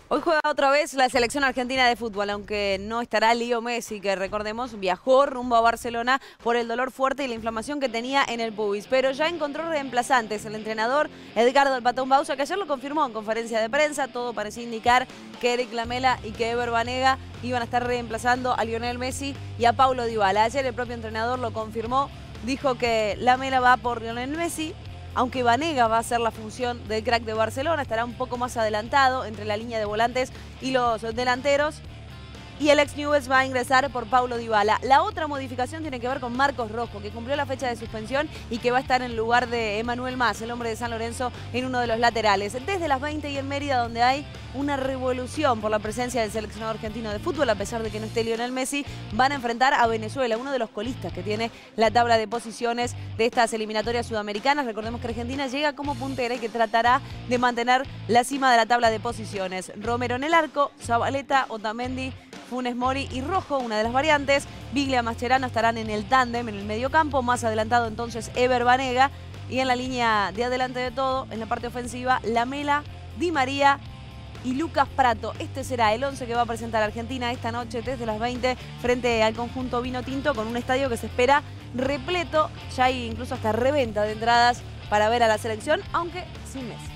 Hoy juega otra vez la selección argentina de fútbol, aunque no estará Leo Messi, que recordemos viajó rumbo a Barcelona por el dolor fuerte y la inflamación que tenía en el pubis. Pero ya encontró reemplazantes. El entrenador Edgardo El Patón Bauza, que ayer lo confirmó en conferencia de prensa, todo parecía indicar que Eric Lamela y que Ever Banega iban a estar reemplazando a Lionel Messi y a Paulo Dybala. Ayer el propio entrenador lo confirmó, dijo que Lamela va por Lionel Messi, aunque Banega va a hacer la función del crack de Barcelona, estará un poco más adelantado entre la línea de volantes y los delanteros. Y el ex Newell's va a ingresar por Paulo Dybala. La otra modificación tiene que ver con Marcos Rojo, que cumplió la fecha de suspensión y que va a estar en lugar de Emanuel Mas, el hombre de San Lorenzo, en uno de los laterales. Desde las 20 y en Mérida, donde hay una revolución por la presencia del seleccionado argentino de fútbol, a pesar de que no esté Lionel Messi, van a enfrentar a Venezuela, uno de los colistas que tiene la tabla de posiciones de estas eliminatorias sudamericanas. Recordemos que Argentina llega como puntera y que tratará de mantener la cima de la tabla de posiciones. Romero en el arco, Zabaleta, Otamendi, Funes Mori y Rojo, una de las variantes. Biglia, Mascherano estarán en el tándem, en el mediocampo. Más adelantado entonces Ever Banega. Y en la línea de adelante de todo, en la parte ofensiva, Lamela, Di María y Lucas Pratto. Este será el 11 que va a presentar Argentina esta noche desde las 20 frente al conjunto Vinotinto, con un estadio que se espera repleto. Ya hay incluso hasta reventa de entradas para ver a la selección, aunque sin Messi.